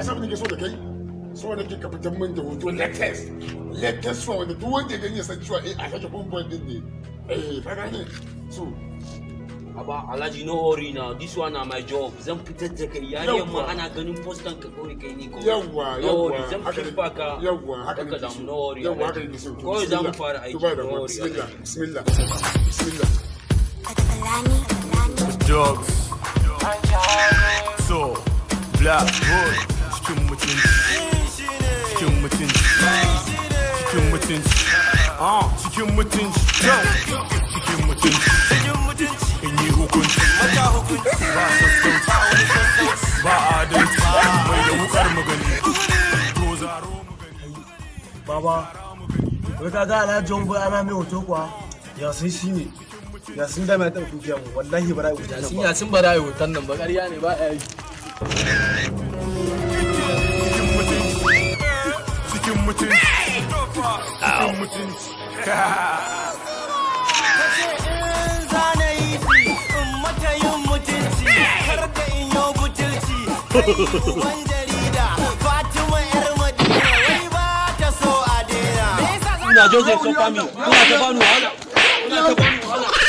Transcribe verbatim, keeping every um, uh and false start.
san nake so da kai so nake ka fitar min da hoto latest latest so wanda duk wanda gani ya san cewa eh a kake bumbuwan din ne eh ka gane so Aba Alhaji no worry now, this one are my job. Zan fitar da kai yariyar ma ana ganin postan ka kawai kai ni ko. Yawwa yawwa. Zan fitar ka. Yawwa haka ne. Damu no worry. Yawwa haka ne so. Kawai za mu fara aiki. Bismillah bismillah bismillah. Dogs. So black boy. Cikin mutunci. Cikin mutunci. Cikin mutunci. Ah cikin mutunci. Cikin mutunci. Cikin mutunci. In yi hukunci. Mata hukunci. Ba sassauci. Ba adalci. Mai da wukar magani. Dozaro magani. Baba, wai ka ga Alhaji Jombo ana mai hoto kuwa? Ya sai shi ne. Ya sun da mai ta kufiya mu wallahi ba rai hoton nan ba. Ya sun ba rai hoton nan ba ƙarya ne ba ya yi. Cikin mutunci. Cikin mutunci. Uban jarida Fatima yar Madina wai ba ta so a daina. Ina Joseph Sofami, kuna ta bani wahala. Kuna ta bani wahala.